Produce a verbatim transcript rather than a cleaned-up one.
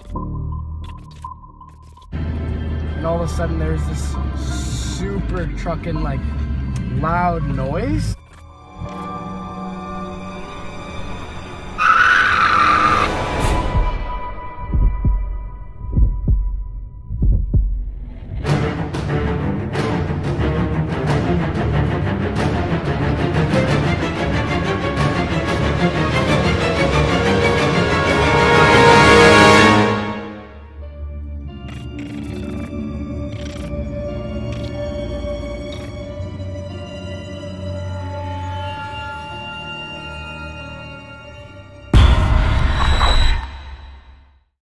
And all of a sudden there's this super trucking like loud noise.